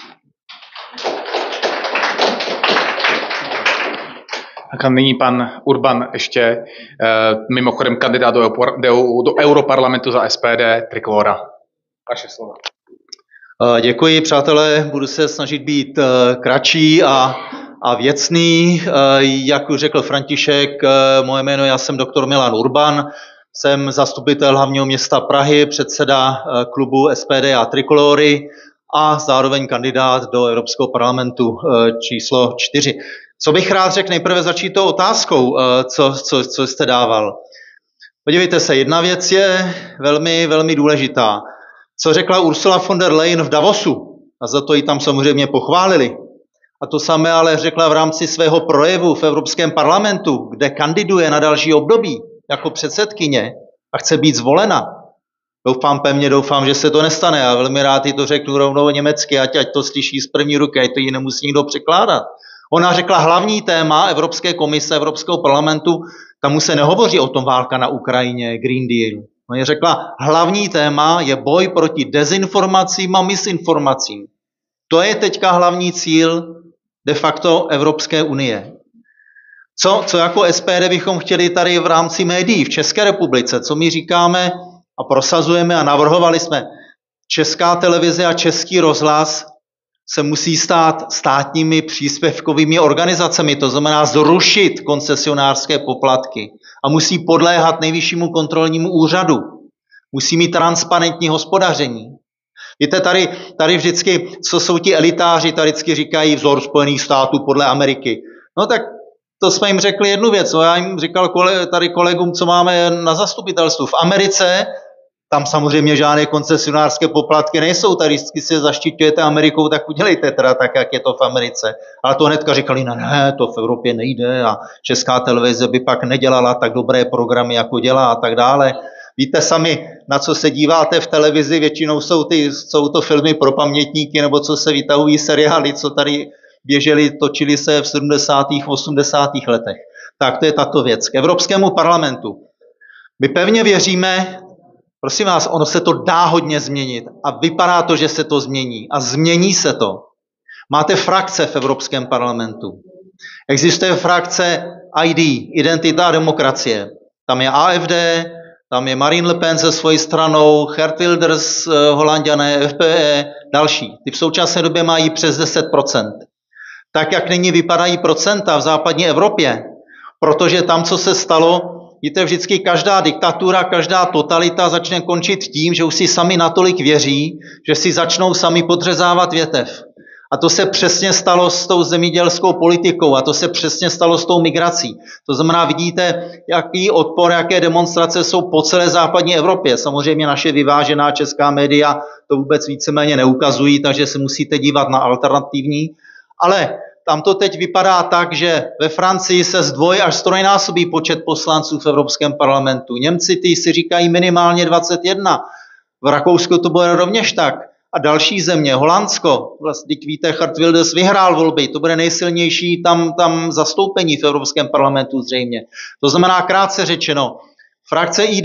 A nyní pan Urban ještě, mimochodem kandidát do Europarlamentu za SPD Trikolora. Vaše slova. Děkuji, přátelé, budu se snažit být kratší a věcný. Jak už řekl František, moje jméno, já jsem doktor Milan Urban, jsem zastupitel hlavního města Prahy, předseda klubu SPD a Trikolory a zároveň kandidát do Evropského parlamentu číslo 4. Co bych rád řekl, nejprve začít tou otázkou, co jste dával. Podívejte se, jedna věc je velmi, velmi důležitá. Co řekla Ursula von der Leyen v Davosu, a za to ji tam samozřejmě pochválili. A to samé ale řekla v rámci svého projevu v Evropském parlamentu, kde kandiduje na další období jako předsedkyně a chce být zvolena. Pevně doufám, že se to nestane a velmi rád jí to řeknu rovnou německy, ať to slyší z první ruky, ať to jí nemusí nikdo překládat. Ona řekla hlavní téma Evropské komise, Evropského parlamentu, tam už se nehovoří o tom válka na Ukrajině, Green Deal. Ona řekla, hlavní téma je boj proti dezinformacím a misinformacím. To je teďka hlavní cíl de facto Evropské unie. Co jako SPD bychom chtěli tady v rámci médií v České republice, co my říkáme a prosazujeme a navrhovali jsme, Česká televize a Český rozhlas se musí stát státními příspěvkovými organizacemi, to znamená zrušit koncesionářské poplatky a musí podléhat nejvyššímu kontrolnímu úřadu. Musí mít transparentní hospodaření. Víte, tady vždycky, co jsou ti elitáři, tady vždycky říkají vzor Spojených států podle Ameriky. No tak to jsme jim řekli jednu věc, já jim říkal tady kolegům, co máme na zastupitelstvu. V Americe tam samozřejmě žádné koncesionářské poplatky nejsou, tady vždycky se zaštiťujete Amerikou, tak udělejte teda tak, jak je to v Americe. Ale to hnedka říkali, ne, to v Evropě nejde a Česká televize by pak nedělala tak dobré programy, jako dělá a tak dále. Víte sami, na co se díváte v televizi, většinou jsou to filmy pro pamětníky, nebo co se vytahují seriály, co tady běželi, točili se v 70. 80. letech. Tak to je tato věc. K Evropskému parlamentu. My pevně věříme, prosím vás, ono se to dá hodně změnit a vypadá to, že se to změní a změní se to. Máte frakce v Evropském parlamentu. Existuje frakce ID, Identita a demokracie. Tam je AFD, tam je Marine Le Pen se svojí stranou, Geert Wilders, Holanďané, FPE, další. Ty v současné době mají přes 10%. Tak, jak nyní vypadají procenta v západní Evropě, protože tam, co se stalo, víte, vždycky každá diktatura, každá totalita začne končit tím, že už si sami natolik věří, že si začnou sami podřezávat větev. A to se přesně stalo s tou zemědělskou politikou a to se přesně stalo s tou migrací. To znamená, vidíte, jaký odpor, jaké demonstrace jsou po celé západní Evropě. Samozřejmě naše vyvážená česká média to vůbec víceméně neukazují, takže se musíte dívat na alternativní. Ale tam to teď vypadá tak, že ve Francii se zdvoj až strojnásobí počet poslanců v Evropském parlamentu. Němci ty si říkají minimálně 21. V Rakousku to bude rovněž tak. A další země, Holandsko, vlastně víte, Geert Wilders vyhrál volby, to bude nejsilnější tam zastoupení v Evropském parlamentu zřejmě. To znamená, krátce řečeno, frakce ID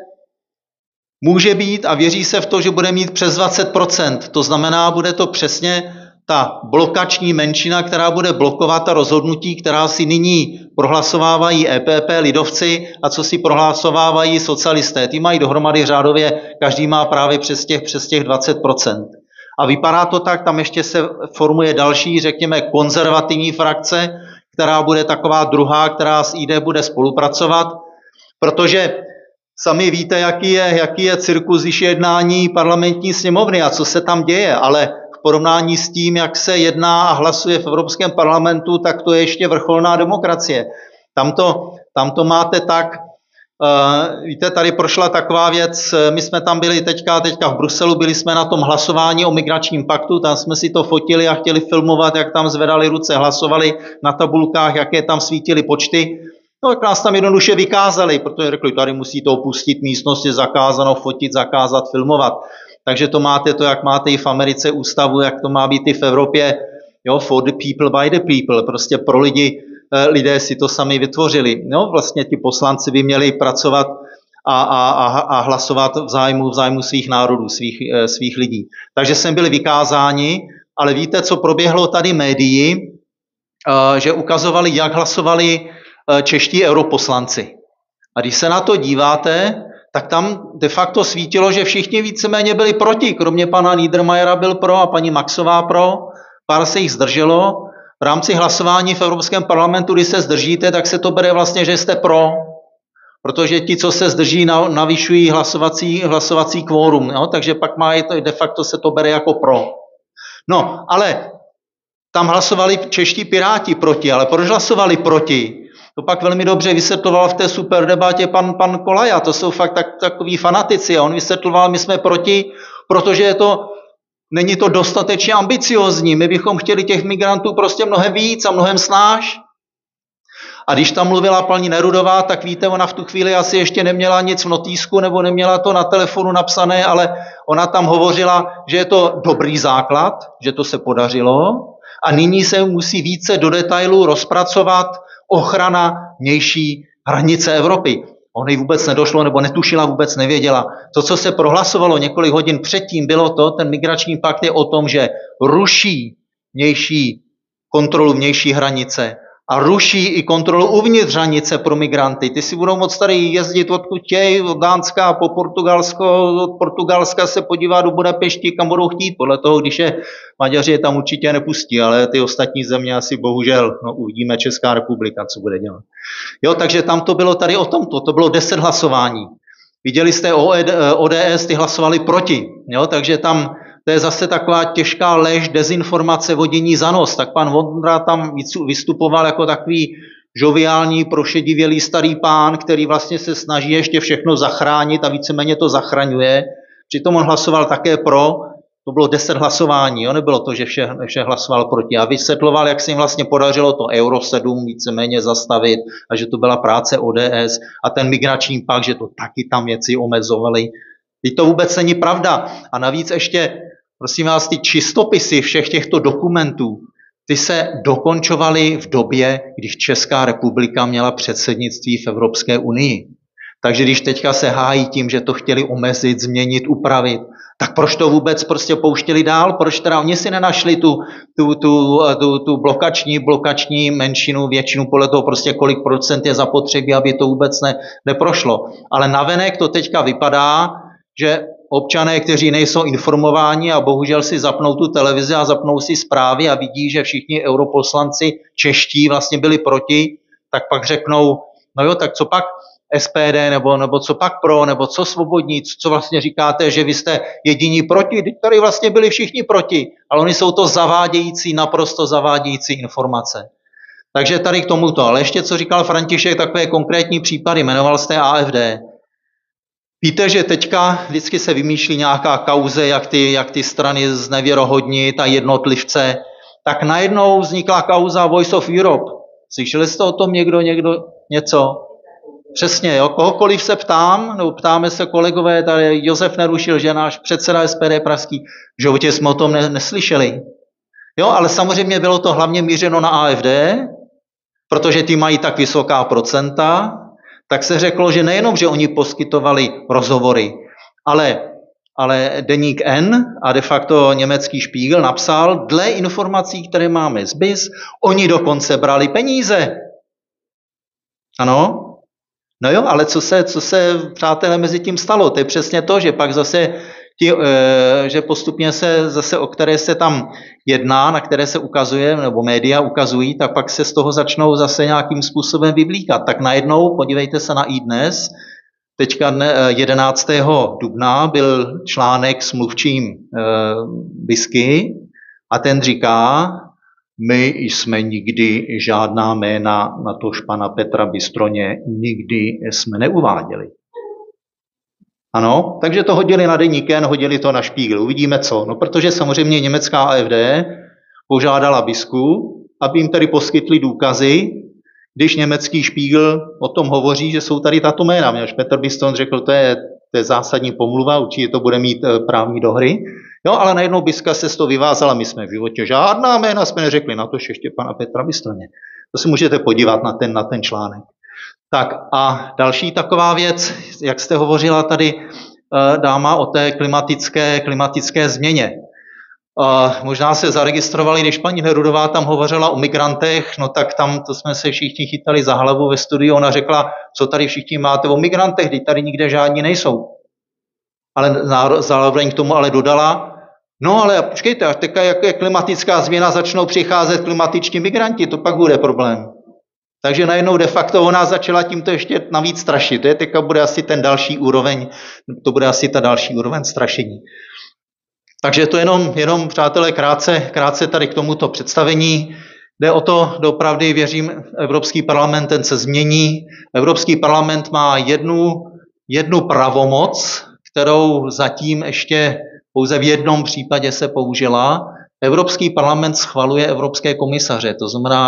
může být a věří se v to, že bude mít přes 20%. To znamená, bude to přesně ta blokační menšina, která bude blokovat ta rozhodnutí, která si nyní prohlasovávají EPP, lidovci a co si prohlasovávají socialisté. Ty mají dohromady řádově, každý má právě přes těch 20%. A vypadá to tak, tam ještě se formuje další, řekněme, konzervativní frakce, která bude taková druhá, která s ID bude spolupracovat, protože sami víte, jaký je cirkus, když je jednání parlamentní sněmovny a co se tam děje, ale porovnání s tím, jak se jedná a hlasuje v Evropském parlamentu, tak to je ještě vrcholná demokracie. Tam to máte tak, víte, tady prošla taková věc, my jsme tam byli teďka v Bruselu, byli jsme na tom hlasování o migračním paktu, tam jsme si to fotili a chtěli filmovat, jak tam zvedali ruce, hlasovali na tabulkách, jaké tam svítily počty. No tak nás tam jednoduše vykázali, protože řekli, tady musíte opustit místnost, je zakázáno fotit, zakázat filmovat. Takže to máte to, jak máte i v Americe ústavu, jak to má být i v Evropě, jo, for the people, by the people, prostě pro lidi, lidé si to sami vytvořili. No, vlastně ti poslanci by měli pracovat a hlasovat v zájmu svých národů, svých lidí. Takže jsme byli vykázáni, ale víte, co proběhlo tady médii, že ukazovali, jak hlasovali čeští europoslanci. A když se na to díváte, tak tam de facto svítilo, že všichni víceméně byli proti, kromě pana Niedermayera byl pro a paní Maxová pro, pár se jich zdrželo. V rámci hlasování v Evropském parlamentu, když se zdržíte, tak se to bere vlastně, že jste pro, protože ti, co se zdrží, navyšují hlasovací kvórum, no? Takže pak de facto se to bere jako pro. No, ale tam hlasovali čeští piráti proti, ale proč hlasovali proti? To pak velmi dobře vysvětloval v té super debatě pan Kolaja, to jsou fakt takový fanatici a on vysvětloval, my jsme proti, protože není to dostatečně ambiciozní, my bychom chtěli těch migrantů prostě mnohem víc a mnohem snáš. A když tam mluvila paní Nerudová, tak víte, ona v tu chvíli asi ještě neměla nic v notýsku nebo neměla to na telefonu napsané, ale ona tam hovořila, že je to dobrý základ, že to se podařilo A nyní se musí více do detailu rozpracovat ochrana vnější hranice Evropy. O něj vůbec nedošlo, nebo netušila, vůbec nevěděla. To, co se prohlasovalo několik hodin předtím, bylo to, ten migrační pakt je o tom, že ruší kontrolu vnější hranice a ruší i kontrolu uvnitř hranice pro migranty. Ty si budou moct tady jezdit odkud chtějí, od Dánska po Portugalsko, od Portugalska se podívat do Budapešti, kam budou chtít. Podle toho, když je Maďaři je tam určitě nepustí, ale ty ostatní země asi bohužel, no uvidíme Česká republika, co bude dělat. Jo, takže tam to bylo tady o tomto, to bylo 10 hlasování. Viděli jste ODS, ty hlasovali proti, jo, takže tam to je zase taková těžká lež, dezinformace, vodění za nos. Tak pan Vondra tam vystupoval jako takový žoviální, prošedivělý starý pán, který vlastně se snaží ještě všechno zachránit a víceméně to zachraňuje. Přitom on hlasoval také pro, to bylo 10 hlasování, jo? Nebylo to, že vše hlasoval proti. A vysvětloval, jak se jim vlastně podařilo to Euro 7 víceméně zastavit a že to byla práce ODS a ten migrační pakt, že to taky tam věci omezovali. Teď to vůbec není pravda. A navíc ještě, prosím vás, ty čistopisy všech těchto dokumentů, ty se dokončovaly v době, když Česká republika měla předsednictví v Evropské unii. Takže když teďka se hájí tím, že to chtěli omezit, změnit, upravit, tak proč to vůbec prostě pouštěli dál? Proč teda oni si nenašli tu blokační menšinu, většinu podle toho prostě kolik procent je zapotřebí, aby to vůbec neprošlo. Ale navenek to teďka vypadá, že občané, kteří nejsou informováni a bohužel si zapnou tu televizi a zapnou si zprávy a vidí, že všichni europoslanci čeští vlastně byli proti, tak pak řeknou, no jo, tak co pak SPD, nebo co pak pro, nebo co svobodní, co vlastně říkáte, že vy jste jediní proti, teď tady vlastně byli všichni proti, ale oni jsou to naprosto zavádějící informace. Takže tady k tomuto, ale ještě co říkal František, takové konkrétní případy, jmenoval jste AfD. Víte, že teďka vždycky se vymýšlí nějaká kauze, jak ty strany znevěrohodnit a jednotlivce, tak najednou vznikla kauza Voice of Europe. Slyšeli jste o tom někdo něco? Přesně, jo, kohokoliv se ptám, nebo ptáme se kolegové, tady Josef Nerušil, že náš předseda SPD pražský, v životě jsme o tom neslyšeli. Jo, ale samozřejmě bylo to hlavně mířeno na AfD, protože ty mají tak vysoká procenta, tak se řeklo, že nejenom, že oni poskytovali rozhovory, ale deník N a de facto německý Spiegel napsal, dle informací, které máme z BIS, oni dokonce brali peníze. Ano? No jo, ale co se, přátelé, mezi tím stalo? To je přesně to, že pak zase že postupně se zase, o které se tam jedná, na které se ukazuje, nebo média ukazují, tak pak se z toho začnou zase nějakým způsobem vyvlíkat. Tak najednou, podívejte se na iDnes, teďka 11. dubna byl článek s mluvčím Bisky a ten říká, my jsme nikdy žádná jména na tož pana Petra Bystroně nikdy jsme neuváděli. Ano, takže to hodili na deník N, hodili to na Spiegel. Uvidíme co. No, protože samozřejmě německá AfD požádala Bisku, aby jim tady poskytli důkazy, když německý Spiegel o tom hovoří, že jsou tady tato jména. Až Petr Bystron řekl, to je zásadní pomluva, určitě to bude mít právní dohry. Jo, ale najednou Biska se z toho vyvázala, my jsme v životě žádná jména jsme neřekli, na to ještě pana Petra Bystroně. To si můžete podívat na ten článek. Tak a další taková věc, jak jste hovořila tady, dáma, o té klimatické změně. Možná se zaregistrovali, když paní Nerudová tam hovořila o migrantech, no tak tam to jsme se všichni chytali za hlavu ve studiu, ona řekla, co tady všichni máte o migrantech, teď tady nikde žádní nejsou. Ale zároveň k tomu ale dodala, no ale počkejte, až teďka jak je klimatická změna, začnou přicházet klimatičtí migranti, to pak bude problém. Takže najednou de facto ona začala tímto ještě navíc strašit. To je teďka bude asi ten další úroveň, to bude asi ta další úroveň strašení. Takže to jenom přátelé, krátce tady k tomuto představení. Jde o to, doopravdy věřím, Evropský parlament ten se změní. Evropský parlament má jednu pravomoc, kterou zatím ještě pouze v jednom případě se použila. Evropský parlament schvaluje evropské komisaře, to znamená,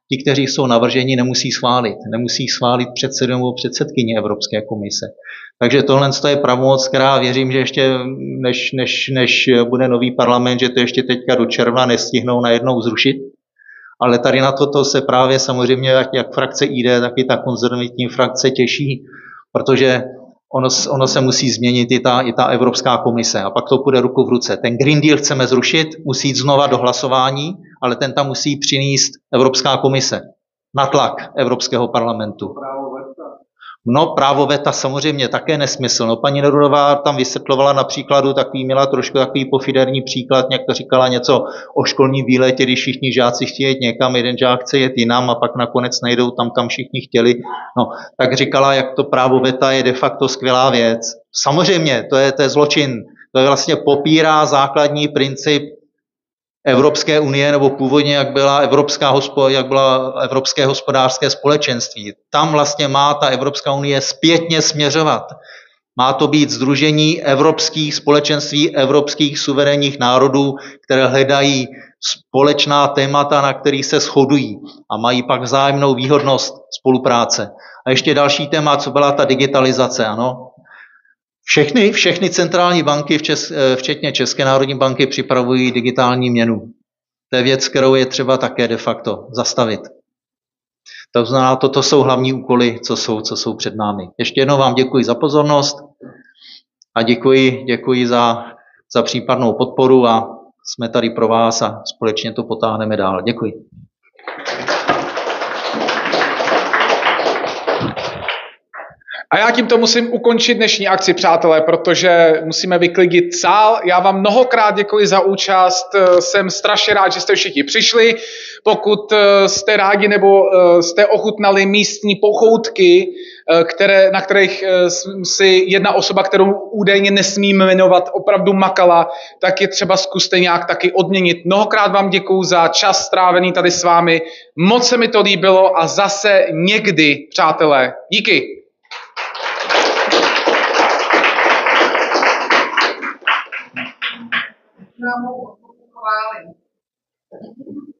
ti, kteří jsou navrženi, nemusí schválit. Nemusí schválit předsedu nebo předsedkyni Evropské komise. Takže tohle je pravomoc, která věřím, že ještě než bude nový parlament, že to ještě teďka do června nestihnou najednou zrušit. Ale tady na toto se právě samozřejmě jak frakce ID, tak i ta konzervativní frakce těší, protože ono se musí změnit i ta Evropská komise a pak to půjde ruku v ruce. Ten Green Deal chceme zrušit, musí jít znova do hlasování, ale ten tam musí přinést Evropská komise na tlak Evropského parlamentu. No, právo veta samozřejmě také nesmysl. No, paní Nerudová tam vysvětlovala na příkladu měla trošku takový pofiderní příklad, nějak to říkala něco o školním výletě, když všichni žáci chtějí jít někam, jeden žák chce jet jinam a pak nakonec nejdou tam, kam všichni chtěli. No, tak říkala, jak to právo veta je de facto skvělá věc. Samozřejmě, to je zločin. To je vlastně popírá základní princip Evropské unie, nebo původně, jak byla Evropské hospodářské společenství. Tam vlastně má ta Evropská unie zpětně směřovat. Má to být sdružení evropských společenství, evropských suverénních národů, které hledají společná témata, na kterých se shodují a mají pak vzájemnou výhodnost spolupráce. A ještě další téma, co byla ta digitalizace, ano. Všechny centrální banky, včetně České národní banky, připravují digitální měnu. To je věc, kterou je třeba také de facto zastavit. To znamená, toto jsou hlavní úkoly, co jsou před námi. Ještě jednou vám děkuji za pozornost a děkuji za případnou podporu a jsme tady pro vás a společně to potáhneme dál. Děkuji. A já tímto musím ukončit dnešní akci, přátelé, protože musíme vyklidit sál. Já vám mnohokrát děkuji za účast, jsem strašně rád, že jste všichni přišli. Pokud jste rádi nebo jste ochutnali místní pochoutky, na kterých si jedna osoba, kterou údajně nesmíme jmenovat, opravdu makala, tak je třeba zkuste nějak taky odměnit. Mnohokrát vám děkuji za čas strávený tady s vámi. Moc se mi to líbilo a zase někdy, přátelé. Díky. Chválit.